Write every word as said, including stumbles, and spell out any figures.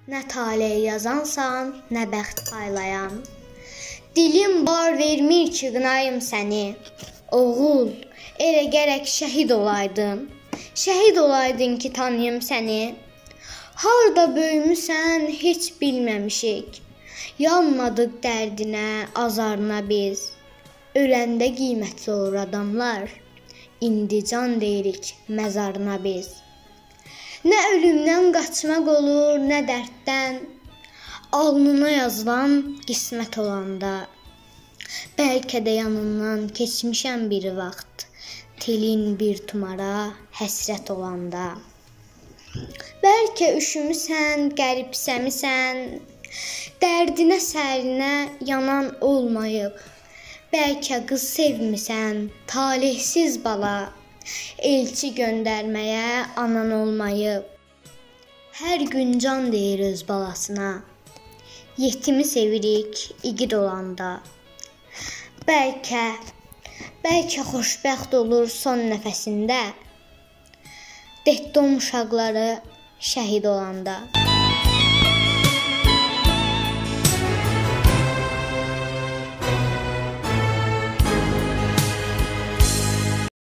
Nə taleyi yazansan, nə bəxt paylayan. Dilim bar vermir ki, qınayım səni. Oğul, elə gərək şəhid olaydın. Şəhid olaydın ki, tanıyım səni. Harda böyümüsən, heç bilməmişik. Yanmadıq dərdinə, azarına biz. Öləndə qiymətli olur adamlar. İndi can deyirik məzarına biz. Nə ölümdən qaçmaq olur, nə dərddən. Alnına yazılan qismət olanda. Bəlkə də yanından keçmişəm bir vaxt. Telin bir tumara həsrət olanda. Bəlkə üşümüsən, qəribsəmisən. Dərdinə sərinə yanan olmayıb. Bəlkə qız sevmisən, talihsiz bala. Elçi göndərməyə anan olmayıb. Hər gün can deyir öz balasına. Yetimi sevirik igid olanda. Bəlkə, bəlkə xoşbəxt olur son nəfəsində. Detdom uşaqları şəhid olanda.